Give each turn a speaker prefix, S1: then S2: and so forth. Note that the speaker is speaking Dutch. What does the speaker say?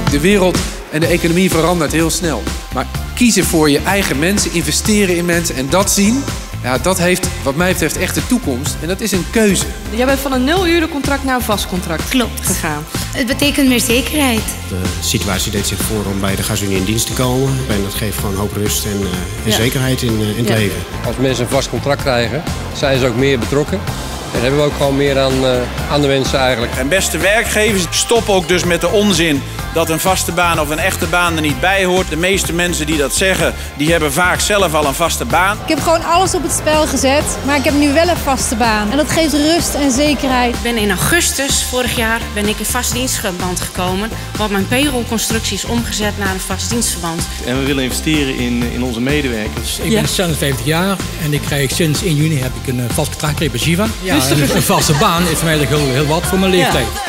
S1: De wereld en de economie verandert heel snel. Maar kiezen voor je eigen mensen, investeren in mensen en dat zien... Ja, dat heeft wat mij betreft echt de toekomst. En dat is een keuze.
S2: Jij bent van een 0-urencontract naar een vast contract gegaan.
S3: Het betekent meer zekerheid.
S4: De situatie deed zich voor om bij de GasUnie in dienst te komen. En dat geeft gewoon hoop rust en zekerheid in het leven.
S5: Als mensen een vast contract krijgen, zijn ze ook meer betrokken. En hebben we ook gewoon meer aan de mensen eigenlijk.
S6: En beste werkgevers, stop ook dus met de onzin dat een vaste baan of een echte baan er niet bij hoort. De meeste mensen die dat zeggen, die hebben vaak zelf al een vaste baan.
S7: Ik heb gewoon alles op het spel gezet, maar ik heb nu wel een vaste baan. En dat geeft rust en zekerheid.
S8: Ik ben in augustus vorig jaar in vast dienstverband gekomen, want mijn payrollconstructie is omgezet naar een vast dienstverband.
S9: En we willen investeren in onze medewerkers.
S10: Ik ben 57 jaar en ik krijg sinds 1 juni heb ik een vast contract bij Shiva. Ja, een vaste baan is voor mij heel wat voor mijn leeftijd.